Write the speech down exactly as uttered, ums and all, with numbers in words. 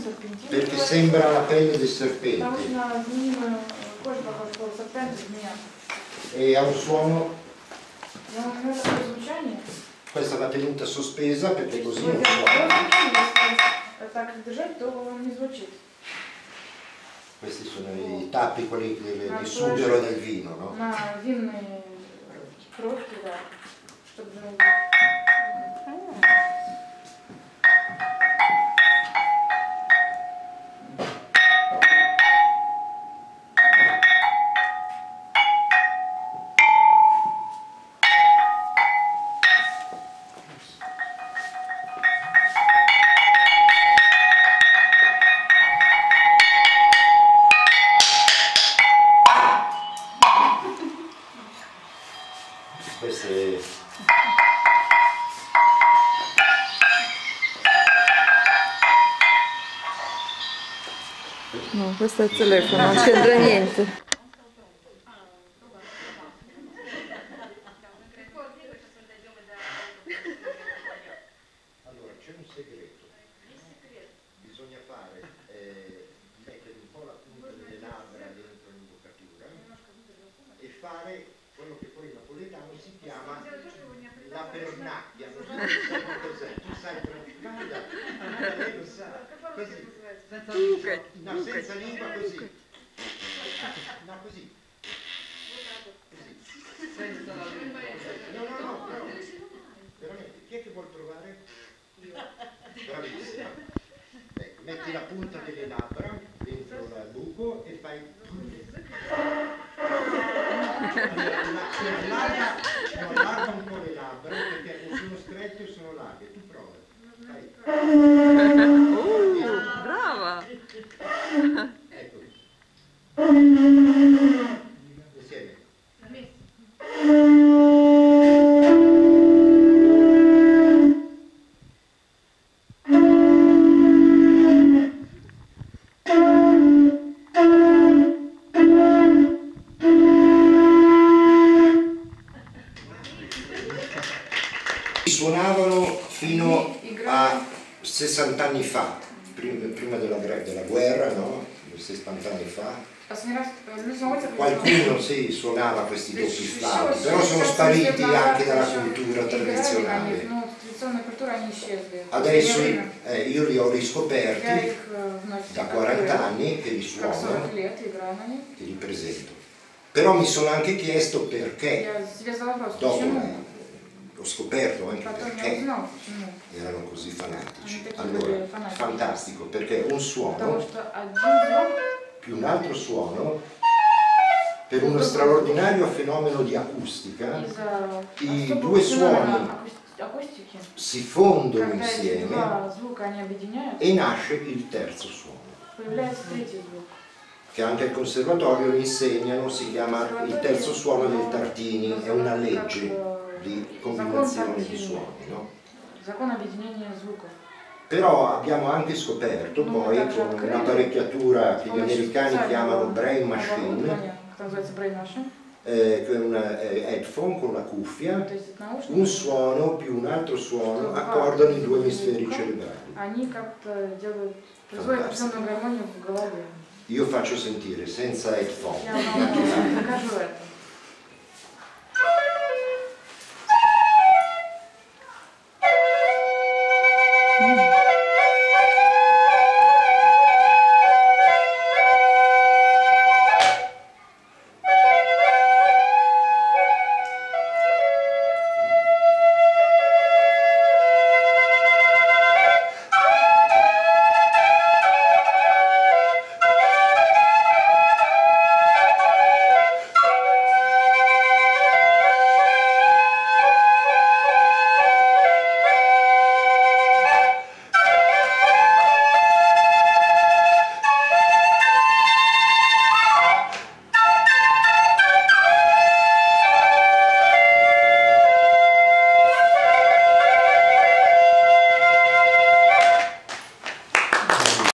Perché sembra la pelle del serpente. E ha un suono. Questa va tenuta sospesa perché così non suona. Questi sono i tappi, quelli di sughero del vino, no? Queste... No, questo è il telefono, non c'entra niente. Allora, c'è un segreto. Bisogna fare, eh, mettere un po' la punta delle labbra dentro l'imboccatura e fare quello che poi in napoletano si chiama la pernacchia. Non so se sai cos'è. Tu sai pernacchia? Lei lo sa. Così. Senza lingua. No, senza lingua, così. No, così. Così. Senza la lingua. No, no, no, però. Veramente, chi è che vuol provare? Io. Bravissima. Ecco, metti la punta delle labbra dentro il buco e fai... No, allarga un po' le labbra perché non sono strette o sono larghe. Tu prova. Uh, brava! Ecco. Insieme. Suonavano fino a sessanta anni fa, prima, prima della, della guerra, no? sessanta anni fa. Qualcuno sì, suonava questi doppi flauti, però sono spariti anche dalla cultura tradizionale. Adesso eh, io li ho riscoperti da quaranta anni che li suono, che li presento. Però mi sono anche chiesto perché, dopo ho scoperto anche perché erano così fanatici. Allora, fantastico, perché un suono più un altro suono, per uno straordinario fenomeno di acustica, i due suoni si fondono insieme e nasce il terzo suono, che anche al conservatorio mi insegnano, si chiama il terzo suono del Tartini, è una legge di combinazione di suoni, no? Però abbiamo anche scoperto poi con un'apparecchiatura che gli americani chiamano brain machine, eh, che è un headphone con la cuffia, un suono più un altro suono accordano i due emisferi cerebrali. Fantastico. Io faccio sentire senza headphone.